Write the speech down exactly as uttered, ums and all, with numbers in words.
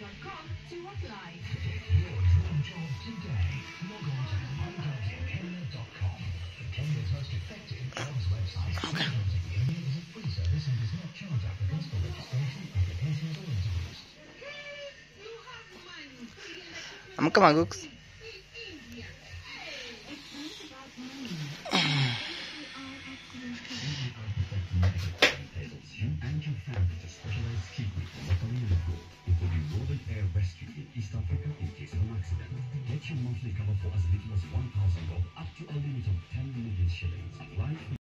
dot com to apply. Your dream job today. Log on to my jobs in Kenya dot com. Kenya's most effective jobs website. Okay. My Jobs in Kenya is a free service and does not charge applicants for registration, applications, or interviews. Amka Magux. You and your family to specialized treatment for Macarena Group, including Northern Air Rescue in East Africa in case of an accident. Get your monthly cover for as little as one thousand bob up to a limit of ten million shillings. Life